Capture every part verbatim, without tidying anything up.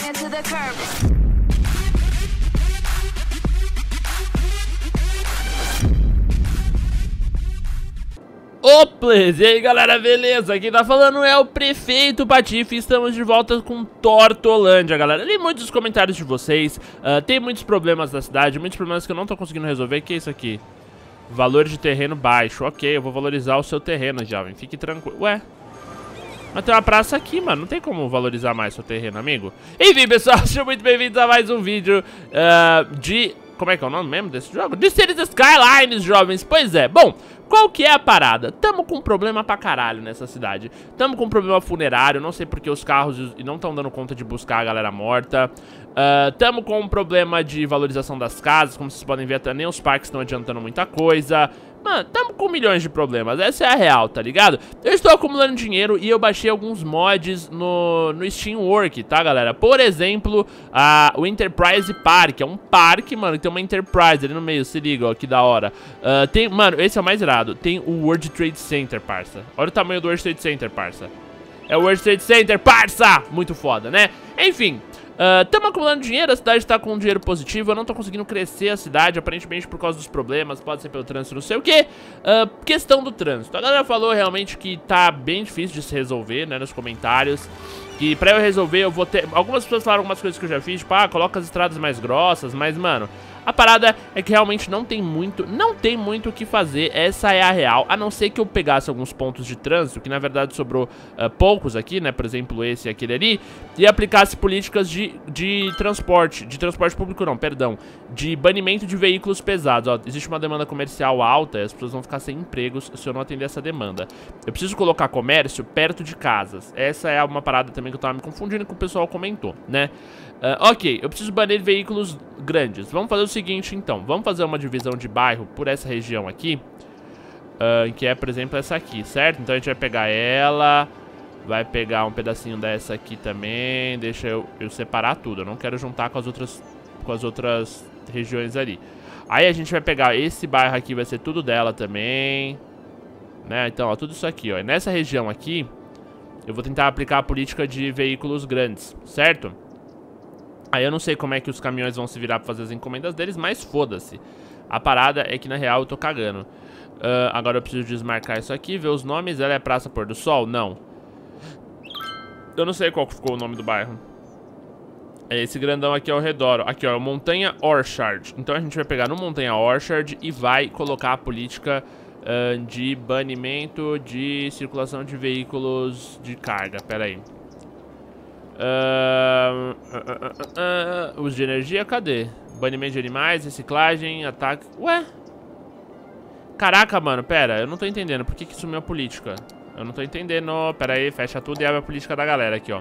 Oplas, e aí galera, beleza? Quem tá falando é o Prefeito Patife. Estamos de volta com Tortolândia, galera. Li muitos comentários de vocês, uh, tem muitos problemas na cidade, muitos problemas que eu não tô conseguindo resolver. O que é isso aqui? Valor de terreno baixo. Ok, eu vou valorizar o seu terreno, jovem, fique tranquilo. Ué, mas tem uma praça aqui, mano, não tem como valorizar mais seu terreno, amigo. Enfim, pessoal, sejam muito bem-vindos a mais um vídeo uh, de... Como é que é o nome mesmo desse jogo? De Cities Skylines, jovens. Pois é, bom, qual que é a parada? Tamo com problema pra caralho nessa cidade. Tamo com problema funerário, não sei porque os carros não estão dando conta de buscar a galera morta. uh, Tamo com um problema de valorização das casas, como vocês podem ver, até nem os parques estão adiantando muita coisa. Mano, tamo com milhões de problemas, essa é a real, tá ligado? Eu estou acumulando dinheiro e eu baixei alguns mods no, no Steamwork, tá, galera? Por exemplo, a, o Enterprise Park, é um parque, mano, que tem uma Enterprise ali no meio, se liga, ó, que da hora. uh, tem, Mano, esse é o mais irado, tem o World Trade Center, parça. Olha o tamanho do World Trade Center, parça. É o World Trade Center, parça! Muito foda, né? Enfim... Estamos uh, acumulando dinheiro, a cidade está com um dinheiro positivo. Eu não tô conseguindo crescer a cidade, aparentemente por causa dos problemas, pode ser pelo trânsito, não sei o que. uh, Questão do trânsito, a galera falou realmente que tá bem difícil de se resolver, né, nos comentários. Que pra eu resolver eu vou ter... Algumas pessoas falaram algumas coisas que eu já fiz, tipo, ah, coloca as estradas mais grossas. Mas, mano, a parada é que realmente não tem muito, não tem muito o que fazer, essa é a real. A não ser que eu pegasse alguns pontos de trânsito, que na verdade sobrou uh, poucos aqui, né, por exemplo esse e aquele ali, e aplicasse políticas de, de transporte, de transporte público não, perdão, de banimento de veículos pesados. Ó, existe uma demanda comercial alta e as pessoas vão ficar sem empregos se eu não atender essa demanda. Eu preciso colocar comércio perto de casas, essa é uma parada também que eu tava me confundindo, que o pessoal comentou, né. Uh, ok, eu preciso banir veículos grandes. Vamos fazer o seguinte, então. Vamos fazer uma divisão de bairro por essa região aqui, uh, que é, por exemplo, essa aqui, certo? Então a gente vai pegar ela, vai pegar um pedacinho dessa aqui também. Deixa eu, eu separar tudo. Eu não quero juntar com as outras, com as outras regiões ali. Aí a gente vai pegar esse bairro aqui, vai ser tudo dela também, né? Então, ó, tudo isso aqui, ó. E nessa região aqui, eu vou tentar aplicar a política de veículos grandes, certo? Aí eu não sei como é que os caminhões vão se virar pra fazer as encomendas deles, mas foda-se. A parada é que na real eu tô cagando. uh, Agora eu preciso desmarcar isso aqui, ver os nomes. Ela é Praça Pôr do Sol? Não. Eu não sei qual ficou o nome do bairro. É esse grandão aqui ao redor. Aqui ó, Montanha Orchard. Então a gente vai pegar no Montanha Orchard e vai colocar a política uh, de banimento de circulação de veículos de carga. Pera aí. Uh, uh, uh, uh, uh, uh, Uso de energia, cadê? Banimento de animais, reciclagem, ataque. Ué? Caraca, mano, pera, eu não tô entendendo. Por que que sumiu a política? Eu não tô entendendo. Pera aí, fecha tudo e abre a política da galera aqui, ó.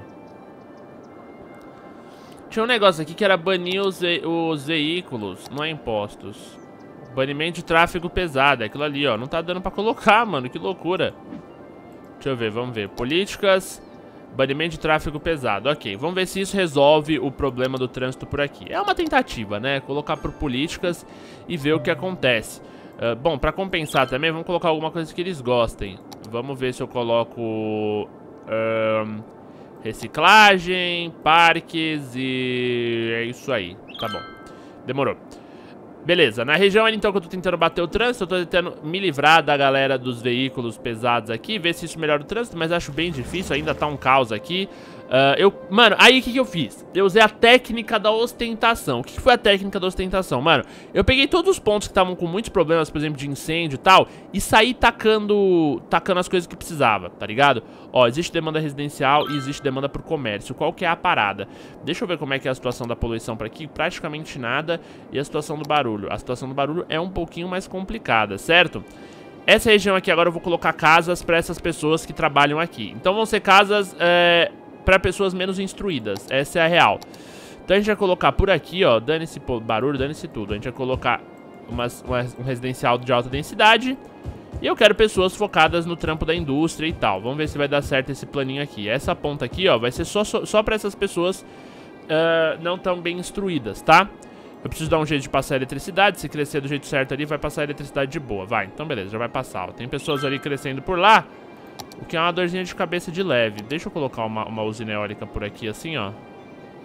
Tinha um negócio aqui que era banir os, ve os veículos, não é impostos. Banimento de tráfego pesado, é aquilo ali, ó. Não tá dando pra colocar, mano, que loucura. Deixa eu ver, vamos ver. Políticas... Banimento de tráfego pesado, ok. Vamos ver se isso resolve o problema do trânsito por aqui. É uma tentativa, né? Colocar por políticas e ver o que acontece. uh, Bom, pra compensar também, vamos colocar alguma coisa que eles gostem. Vamos ver se eu coloco uh, reciclagem, parques e... é isso aí, tá bom. Demorou. Beleza, na região então que eu tô tentando bater o trânsito, eu tô tentando me livrar da galera dos veículos pesados aqui, ver se isso melhora o trânsito, mas acho bem difícil, ainda tá um caos aqui. Uh, eu, mano, aí o que que eu fiz? Eu usei a técnica da ostentação. O que que foi a técnica da ostentação? Mano, eu peguei todos os pontos que estavam com muitos problemas, por exemplo, de incêndio e tal, e saí tacando, tacando as coisas que precisava, tá ligado? Ó, existe demanda residencial e existe demanda pro comércio. Qual que é a parada? Deixa eu ver como é que é a situação da poluição por aqui. Praticamente nada. E a situação do barulho? A situação do barulho é um pouquinho mais complicada, certo? Essa região aqui agora eu vou colocar casas pra essas pessoas que trabalham aqui. Então vão ser casas... É... para pessoas menos instruídas, essa é a real. Então a gente vai colocar por aqui, ó, dane-se barulho, dane-se tudo. A gente vai colocar umas, uma, um residencial de alta densidade. E eu quero pessoas focadas no trampo da indústria e tal. Vamos ver se vai dar certo esse planinho aqui. Essa ponta aqui, ó, vai ser só, só, só pra essas pessoas uh, não tão bem instruídas, tá? Eu preciso dar um jeito de passar a eletricidade. Se crescer do jeito certo ali, vai passar a eletricidade de boa. Vai, então beleza, já vai passar, ó. Tem pessoas ali crescendo por lá, o que é uma dorzinha de cabeça de leve. Deixa eu colocar uma, uma usina eólica por aqui assim, ó.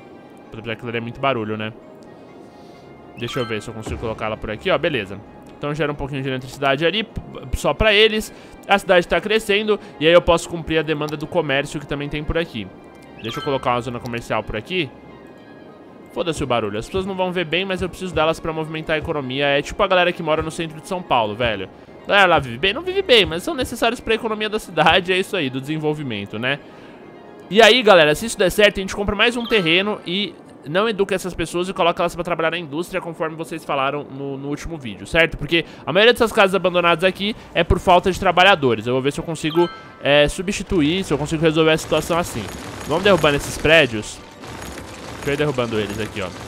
Apesar que é muito barulho, né? Deixa eu ver se eu consigo colocar ela por aqui, ó, beleza. Então gera um pouquinho de eletricidade ali, só pra eles. A cidade tá crescendo e aí eu posso cumprir a demanda do comércio que também tem por aqui. Deixa eu colocar uma zona comercial por aqui. Foda-se o barulho, as pessoas não vão ver bem, mas eu preciso delas pra movimentar a economia. É tipo a galera que mora no centro de São Paulo, velho. A galera lá vive bem? Não vive bem, mas são necessários pra economia da cidade, é isso aí, do desenvolvimento, né? E aí, galera, se isso der certo, a gente compra mais um terreno e não educa essas pessoas e coloca elas pra trabalhar na indústria, conforme vocês falaram no, no último vídeo, certo? Porque a maioria dessas casas abandonadas aqui é por falta de trabalhadores. Eu vou ver se eu consigo é, substituir, se eu consigo resolver a situação assim. Vamos derrubando esses prédios. Deixa eu ir derrubando eles aqui, ó.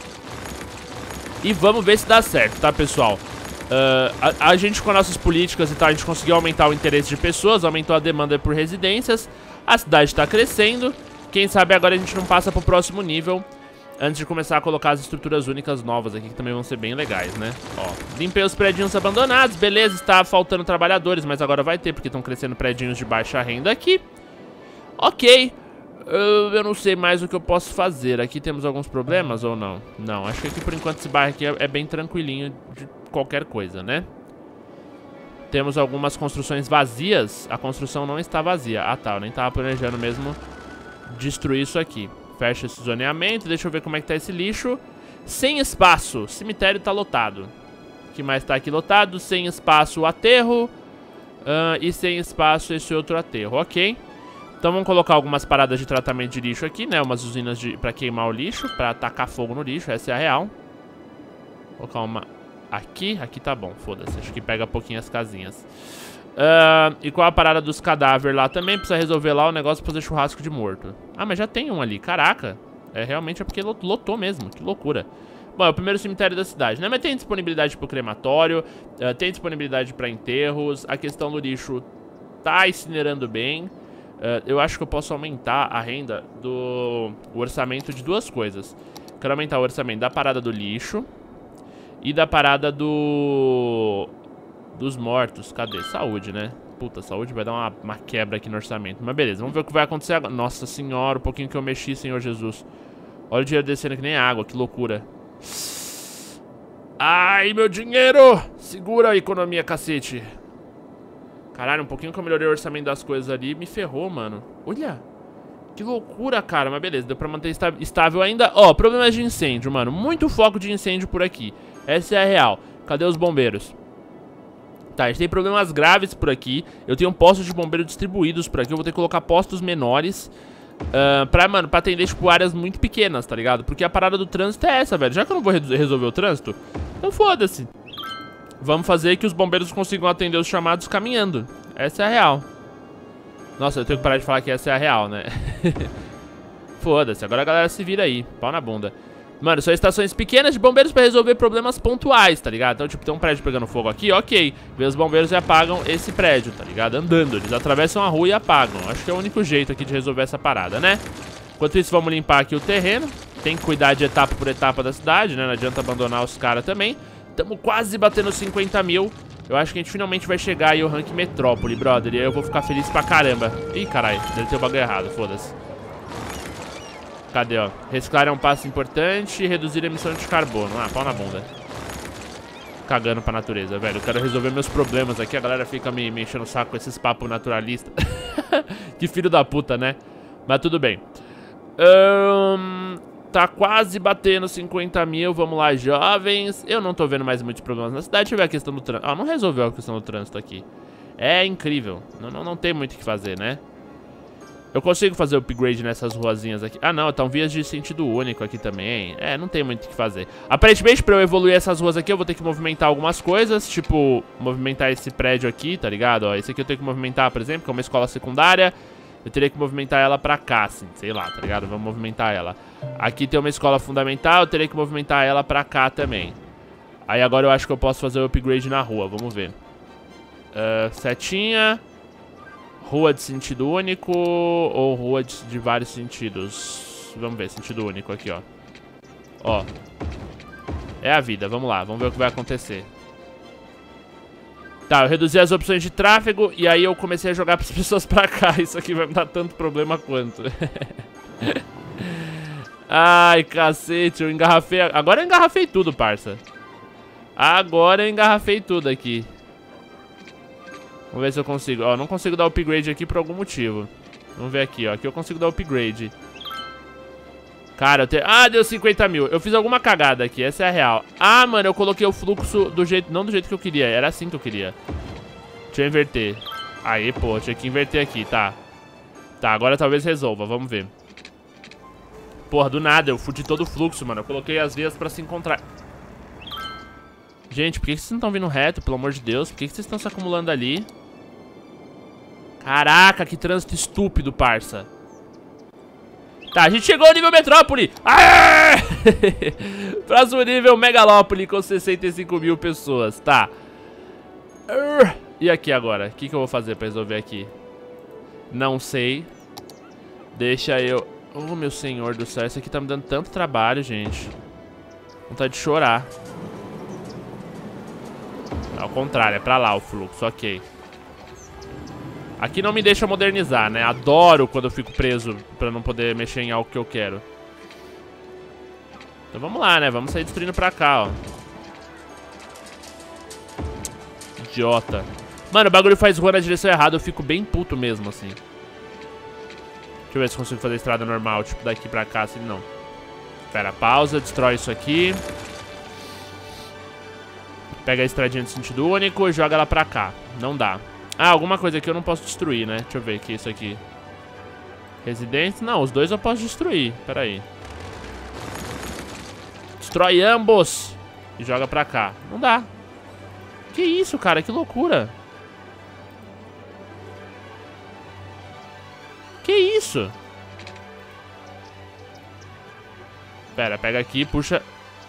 E vamos ver se dá certo, tá, pessoal? Uh, a, a gente, com nossas políticas e tal, a gente conseguiu aumentar o interesse de pessoas, aumentou a demanda por residências. A cidade tá crescendo. Quem sabe agora a gente não passa pro próximo nível antes de começar a colocar as estruturas únicas novas aqui, que também vão ser bem legais, né? Ó, limpei os prédios abandonados, beleza, está faltando trabalhadores, mas agora vai ter, porque estão crescendo prédios de baixa renda aqui. Ok, eu, eu não sei mais o que eu posso fazer. Aqui temos alguns problemas ou não? Não, acho que aqui por enquanto esse bairro aqui é, é bem tranquilinho de qualquer coisa, né? Temos algumas construções vazias. A construção não está vazia. Ah tá, eu nem estava planejando mesmo destruir isso aqui. Fecha esse zoneamento, deixa eu ver como é que tá esse lixo. Sem espaço, cemitério tá lotado. O que mais tá aqui lotado? Sem espaço, o aterro. uh, E sem espaço, esse outro aterro, ok. Então vamos colocar algumas paradas de tratamento de lixo aqui, né? Umas usinas de, pra queimar o lixo, pra tacar fogo no lixo, essa é a real. Vou colocar uma aqui, aqui tá bom, foda-se, acho que pega pouquinho as casinhas. Uh, e qual a parada dos cadáveres lá também? Precisa resolver lá o negócio pra fazer churrasco de morto. Ah, mas já tem um ali, caraca. É realmente é porque lotou mesmo, que loucura. Bom, é o primeiro cemitério da cidade, né? Mas tem disponibilidade pro crematório, uh, tem disponibilidade pra enterros. A questão do lixo tá incinerando bem. uh, Eu acho que eu posso aumentar a renda do o orçamento de duas coisas. Quero aumentar o orçamento da parada do lixo e da parada do... dos mortos. Cadê? Saúde, né? Puta, saúde vai dar uma, uma quebra aqui no orçamento. Mas beleza, vamos ver o que vai acontecer agora. Nossa senhora, um pouquinho que eu mexi, Senhor Jesus. Olha o dinheiro descendo que nem água, que loucura. Ai, meu dinheiro! Segura a economia, cacete. Caralho, um pouquinho que eu melhorei o orçamento das coisas ali, me ferrou, mano. Olha, que loucura, cara. Mas beleza, deu pra manter estável ainda. Ó, problemas de incêndio, mano. Muito foco de incêndio por aqui. Essa é a real. Cadê os bombeiros? Tá, a gente tem problemas graves por aqui. Eu tenho postos de bombeiro distribuídos por aqui. Eu vou ter que colocar postos menores uh, pra, mano, pra atender, tipo, áreas muito pequenas, tá ligado? Porque a parada do trânsito é essa, velho. Já que eu não vou re resolver o trânsito, então foda-se. Vamos fazer que os bombeiros consigam atender os chamados caminhando. Essa é a real. Nossa, eu tenho que parar de falar que essa é a real, né? Foda-se, agora a galera se vira aí. Pau na bunda. Mano, são estações pequenas de bombeiros pra resolver problemas pontuais, tá ligado? Então, tipo, tem um prédio pegando fogo aqui, ok. Vê os bombeiros e apagam esse prédio, tá ligado? Andando, eles atravessam a rua e apagam. Acho que é o único jeito aqui de resolver essa parada, né? Enquanto isso, vamos limpar aqui o terreno. Tem que cuidar de etapa por etapa da cidade, né? Não adianta abandonar os caras também. Estamos quase batendo cinquenta mil. Eu acho que a gente finalmente vai chegar aí ao rank metrópole, brother. E aí eu vou ficar feliz pra caramba. Ih, caralho, deve ter o bagulho errado, foda-se. Cadê, ó? Reciclar é um passo importante e reduzir a emissão de carbono. Ah, pau na bunda. Cagando pra natureza, velho. Eu quero resolver meus problemas aqui. A galera fica me, me enchendo o saco com esses papos naturalistas. Que filho da puta, né? Mas tudo bem. Um, tá quase batendo cinquenta mil. Vamos lá, jovens. Eu não tô vendo mais muitos problemas na cidade. Deixa eu ver a questão do trânsito. Ah, não resolveu a questão do trânsito aqui. É incrível. Não, não, não tem muito o que fazer, né? Eu consigo fazer upgrade nessas ruazinhas aqui. Ah, não, estão vias de sentido único aqui também. É, não tem muito o que fazer. Aparentemente, pra eu evoluir essas ruas aqui, eu vou ter que movimentar algumas coisas. Tipo, movimentar esse prédio aqui, tá ligado? Ó, esse aqui eu tenho que movimentar, por exemplo, que é uma escola secundária. Eu teria que movimentar ela pra cá, assim, sei lá, tá ligado? Vamos movimentar ela. Aqui tem uma escola fundamental, eu teria que movimentar ela pra cá também. Aí agora eu acho que eu posso fazer o upgrade na rua, vamos ver. Uh, setinha... Rua de sentido único ou rua de, de vários sentidos? Vamos ver, sentido único aqui, ó. Ó. É a vida, vamos lá, vamos ver o que vai acontecer. Tá, eu reduzi as opções de tráfego e aí eu comecei a jogar as pessoas pra cá. Isso aqui vai me dar tanto problema quanto. Ai, cacete, eu engarrafei... Agora eu engarrafei tudo, parça. Agora eu engarrafei tudo aqui. Vamos ver se eu consigo. Ó, não consigo dar upgrade aqui por algum motivo. Vamos ver aqui, ó. Aqui eu consigo dar upgrade. Cara, eu tenho... Ah, deu cinquenta mil. Eu fiz alguma cagada aqui, essa é a real. Ah, mano, eu coloquei o fluxo do jeito... Não do jeito que eu queria, era assim que eu queria. Deixa eu inverter. Aí, pô, tinha que inverter aqui, tá. Tá, agora talvez resolva, vamos ver. Porra, do nada, eu fudi todo o fluxo, mano. Eu coloquei as vias pra se encontrar. Gente, por que vocês não estão vindo reto, pelo amor de Deus? Por que vocês estão se acumulando ali? Caraca, que trânsito estúpido, parça. Tá, a gente chegou ao nível Metrópole. Próximo nível, Megalópole, com sessenta e cinco mil pessoas. Tá. E aqui agora? O que, que eu vou fazer pra resolver aqui? Não sei. Deixa eu... Oh, meu senhor do céu. Isso aqui tá me dando tanto trabalho, gente. Vontade de chorar. Ao contrário, é pra lá o fluxo, ok. Aqui não me deixa modernizar, né? Adoro quando eu fico preso pra não poder mexer em algo que eu quero. Então vamos lá, né? Vamos sair destruindo pra cá, ó. Idiota. Mano, o bagulho faz rua na direção errada, eu fico bem puto mesmo, assim. Deixa eu ver se consigo fazer a estrada normal, tipo daqui pra cá, assim, não. Espera, pausa, destrói isso aqui. Pega a estradinha de sentido único e joga ela pra cá. Não dá. Ah, alguma coisa aqui eu não posso destruir, né? Deixa eu ver aqui, isso aqui. Residência? Não, os dois eu posso destruir. Pera aí. Destrói ambos. E joga pra cá. Não dá. Que isso, cara? Que loucura. Que isso? Pera, pega aqui, puxa.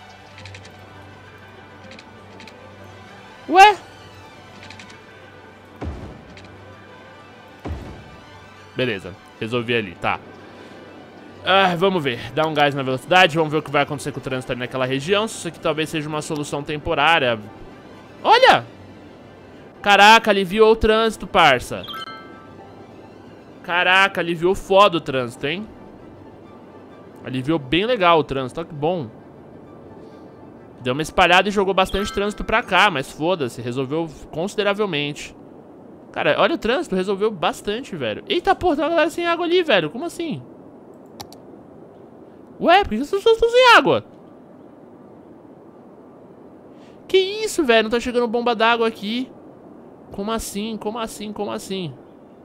Ué? Beleza, resolvi ali, tá. Ah, vamos ver, dá um gás na velocidade. Vamos ver o que vai acontecer com o trânsito ali naquela região. Se isso aqui talvez seja uma solução temporária. Olha! Caraca, aliviou o trânsito, parça. Caraca, aliviou foda o trânsito, hein? Aliviou bem legal o trânsito, olha que bom. Deu uma espalhada e jogou bastante trânsito pra cá, mas foda-se, resolveu consideravelmente. Cara, olha o trânsito, resolveu bastante, velho. Eita porra, tem uma galera sem água ali, velho, como assim? Ué, por que as pessoas estão sem água? Que isso, velho, não tá chegando bomba d'água aqui. Como assim, como assim, como assim?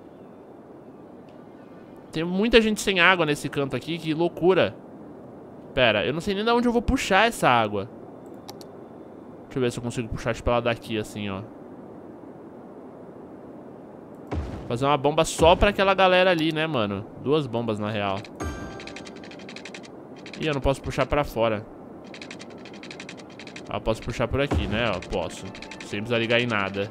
Tem muita gente sem água nesse canto aqui, que loucura. Pera, eu não sei nem de onde eu vou puxar essa água. Deixa eu ver se eu consigo puxar tipo ela daqui, assim, ó. Fazer uma bomba só pra aquela galera ali, né, mano? Duas bombas, na real. Ih, eu não posso puxar pra fora. Ah, eu posso puxar por aqui, né? Ó, posso. Sem precisar ligar em nada.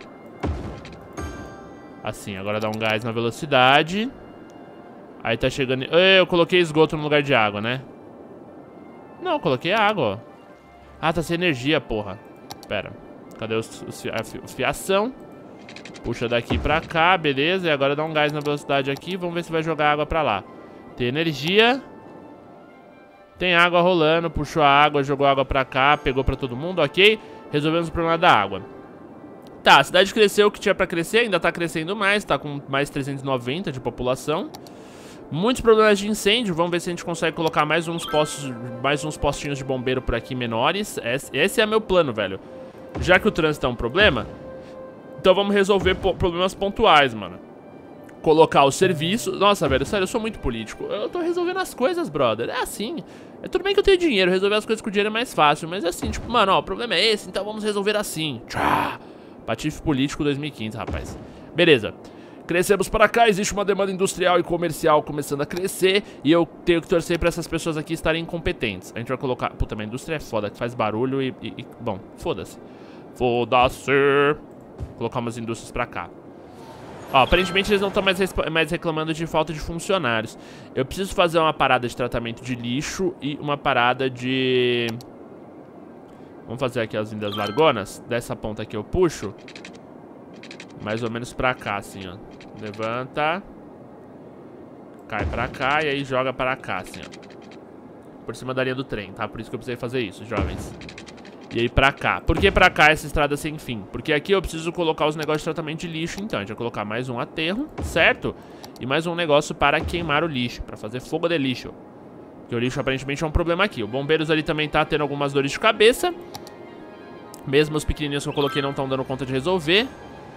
Assim, agora dá um gás na velocidade. Aí tá chegando... Eu coloquei esgoto no lugar de água, né? Não, eu coloquei água, ó. Ah, tá sem energia, porra. Pera. Cadê os, os fi... a fiação? Puxa daqui pra cá, beleza. E agora dá um gás na velocidade aqui. Vamos ver se vai jogar água pra lá. Tem energia. Tem água rolando. Puxou a água, jogou água pra cá. Pegou pra todo mundo, ok. Resolvemos o problema da água. Tá, a cidade cresceu o que tinha pra crescer. Ainda tá crescendo mais. Tá com mais trezentos e noventa de população. Muitos problemas de incêndio. Vamos ver se a gente consegue colocar mais uns postos, mais uns postinhos de bombeiro por aqui menores. Esse, esse é meu plano, velho. Já que o trânsito é um problema, então vamos resolver problemas pontuais, mano. Colocar o serviço... Nossa, velho, sério, eu sou muito político. Eu tô resolvendo as coisas, brother. É assim. É tudo bem que eu tenho dinheiro. Resolver as coisas com dinheiro é mais fácil. Mas é assim, tipo, mano, ó, o problema é esse, então vamos resolver assim. Tchá! Patife político dois mil e quinze, rapaz. Beleza. Crescemos para cá, existe uma demanda industrial e comercial começando a crescer. E eu tenho que torcer pra essas pessoas aqui estarem incompetentes. A gente vai colocar... Puta, mas a indústria é foda, que faz barulho e... e, e... Bom, foda-se. Foda-se. Colocar umas indústrias pra cá. Ó, aparentemente eles não estão mais, mais reclamando de falta de funcionários. Eu preciso fazer uma parada de tratamento de lixo e uma parada de... Vamos fazer aqui as vindas largonas. Dessa ponta aqui eu puxo. Mais ou menos pra cá, assim, ó. Levanta. Cai pra cá e aí joga pra cá, assim, ó. Por cima da linha do trem, tá? Por isso que eu precisei fazer isso, jovens. E aí pra cá. Por que pra cá essa estrada sem fim? Porque aqui eu preciso colocar os negócios de tratamento de lixo, então. A gente vai colocar mais um aterro, certo? E mais um negócio para queimar o lixo, para fazer fogo de lixo. Porque o lixo aparentemente é um problema aqui. O bombeiros ali também tá tendo algumas dores de cabeça. Mesmo os pequenininhos que eu coloquei não estão dando conta de resolver.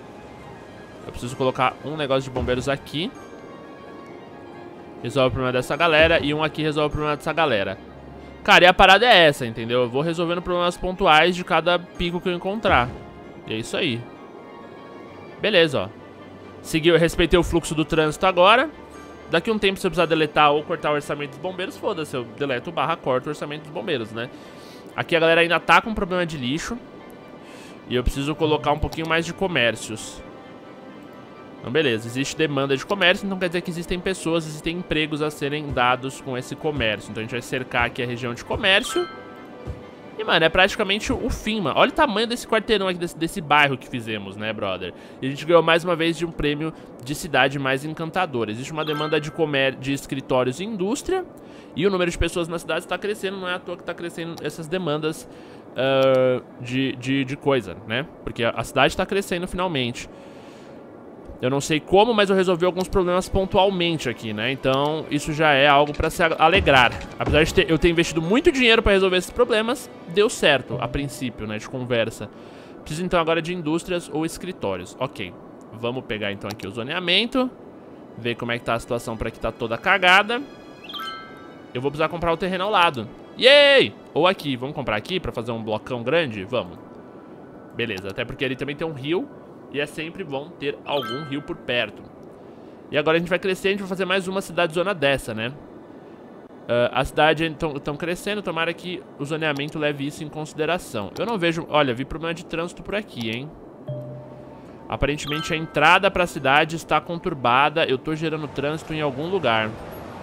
Eu preciso colocar um negócio de bombeiros aqui. Resolve o problema dessa galera. E um aqui resolve o problema dessa galera. Cara, e a parada é essa, entendeu? Eu vou resolvendo problemas pontuais de cada pico que eu encontrar. E é isso aí. Beleza, ó. Segui, eu respeitei o fluxo do trânsito agora. Daqui a um tempo, se eu precisar deletar ou cortar o orçamento dos bombeiros, foda-se, eu deleto barra corto o orçamento dos bombeiros, né? Aqui a galera ainda tá com problema de lixo. E eu preciso colocar um pouquinho mais de comércios. Então, beleza, existe demanda de comércio, então quer dizer que existem pessoas, existem empregos a serem dados com esse comércio. Então a gente vai cercar aqui a região de comércio. E, mano, é praticamente o fim, mano. Olha o tamanho desse quarteirão aqui, desse, desse bairro que fizemos, né, brother? E a gente ganhou mais uma vez de um prêmio de cidade mais encantadora. Existe uma demanda de, comer... de escritórios e indústria. E o número de pessoas na cidade está crescendo, não é à toa que está crescendo essas demandas uh, de, de, de coisa, né? Porque a cidade está crescendo finalmente. Eu não sei como, mas eu resolvi alguns problemas pontualmente aqui, né? Então, isso já é algo pra se alegrar. Apesar de ter, eu ter investido muito dinheiro pra resolver esses problemas, deu certo, a princípio, né? De conversa. Preciso, então, agora de indústrias ou escritórios. Ok. Vamos pegar, então, aqui o zoneamento. Ver como é que tá a situação pra que tá toda cagada. Eu vou precisar comprar o terreno ao lado. Yay! Ou aqui. Vamos comprar aqui pra fazer um blocão grande? Vamos. Beleza. Até porque ali também tem um rio. E é sempre bom ter algum rio por perto. E agora a gente vai crescer, a gente vai fazer mais uma cidade zona dessa, né? Uh, a cidade estão crescendo, tomara que o zoneamento leve isso em consideração. Eu não vejo... Olha, vi problema de trânsito por aqui, hein? Aparentemente a entrada pra cidade está conturbada. Eu tô gerando trânsito em algum lugar.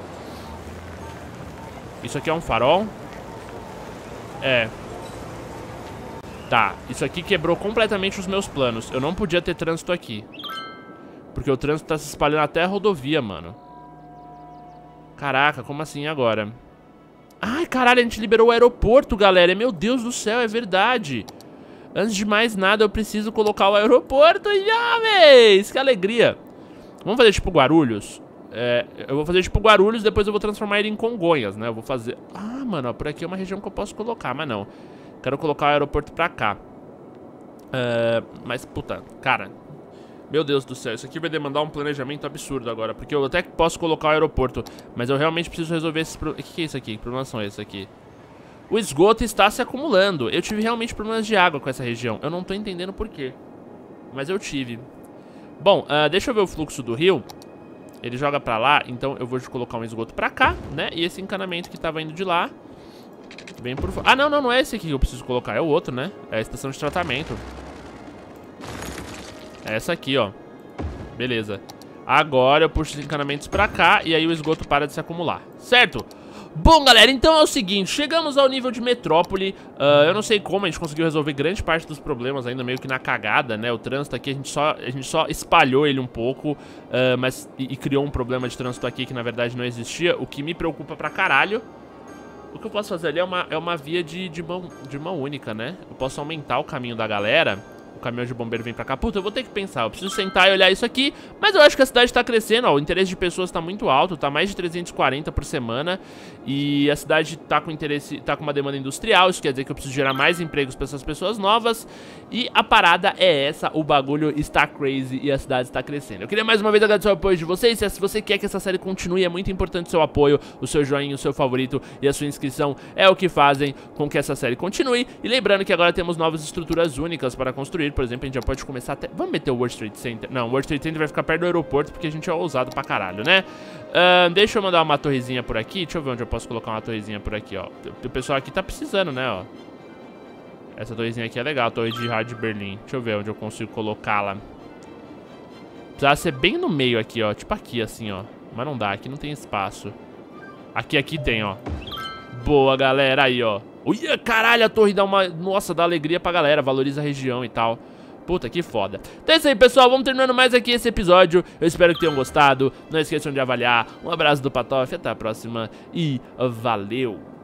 Isso aqui é um farol? É... Tá, isso aqui quebrou completamente os meus planos. Eu não podia ter trânsito aqui. Porque o trânsito tá se espalhando até a rodovia, mano. Caraca, como assim agora? Ai, caralho, a gente liberou o aeroporto, galera. Meu Deus do céu, é verdade. Antes de mais nada, eu preciso colocar o aeroporto já, véi. Que alegria. Vamos fazer tipo Guarulhos? É, eu vou fazer tipo Guarulhos, depois eu vou transformar ele em Congonhas, né? Eu vou fazer... Ah, mano, ó, por aqui é uma região que eu posso colocar, mas não. Quero colocar o aeroporto pra cá. uh, Mas, puta, cara, meu Deus do céu, isso aqui vai demandar um planejamento absurdo agora. Porque eu até posso colocar o aeroporto, mas eu realmente preciso resolver esses problemas. O que é isso aqui? Que problemas são esses aqui? O esgoto está se acumulando. Eu tive realmente problemas de água com essa região. Eu não tô entendendo por quê, mas eu tive. Bom, uh, deixa eu ver o fluxo do rio. Ele joga pra lá, então eu vou colocar um esgoto pra cá, né? E esse encanamento que tava indo de lá vem por... Ah, não, não, não é esse aqui que eu preciso colocar. É o outro, né? É a estação de tratamento. É essa aqui, ó. Beleza. Agora eu puxo os encanamentos pra cá e aí o esgoto para de se acumular. Certo? Bom, galera, então é o seguinte. Chegamos ao nível de metrópole. uh, Eu não sei como a gente conseguiu resolver grande parte dos problemas ainda meio que na cagada, né? O trânsito aqui, a gente só, a gente só espalhou ele um pouco, uh, mas e, e criou um problema de trânsito aqui que na verdade não existia. O que me preocupa pra caralho. O que eu posso fazer ali é uma, é uma via de, de, mão, de mão única, né? Eu posso aumentar o caminho da galera. O caminhão de bombeiro vem pra cá. Puta, eu vou ter que pensar. Eu preciso sentar e olhar isso aqui. Mas eu acho que a cidade tá crescendo, ó. O interesse de pessoas tá muito alto. Tá mais de trezentos e quarenta por semana. E a cidade tá com interesse, tá com uma demanda industrial. Isso quer dizer que eu preciso gerar mais empregos pra essas pessoas novas. E a parada é essa. O bagulho está crazy e a cidade está crescendo. Eu queria mais uma vez agradecer o apoio de vocês. Se você quer que essa série continue, é muito importante o seu apoio, o seu joinha, o seu favorito e a sua inscrição é o que fazem com que essa série continue. E lembrando que agora temos novas estruturas únicas para construir. Por exemplo, a gente já pode começar até... Vamos meter o World Trade Center? Não, o World Trade Center vai ficar perto do aeroporto porque a gente é ousado pra caralho, né? Uh, deixa eu mandar uma torrezinha por aqui. Deixa eu ver onde eu posso colocar uma torrezinha por aqui, ó. O pessoal aqui tá precisando, né, ó. Essa torrezinha aqui é legal, a torre de rádio de Berlim. Deixa eu ver onde eu consigo colocá-la. Precisava ser bem no meio aqui, ó. Tipo aqui, assim, ó. Mas não dá, aqui não tem espaço. Aqui, aqui tem, ó. Boa, galera, aí, ó. Ui, caralho, a torre dá uma... Nossa, dá alegria pra galera, valoriza a região e tal. Puta, que foda. Então é isso aí, pessoal, vamos terminando mais aqui esse episódio. Eu espero que tenham gostado. Não esqueçam de avaliar. Um abraço do Patof, até a próxima e valeu.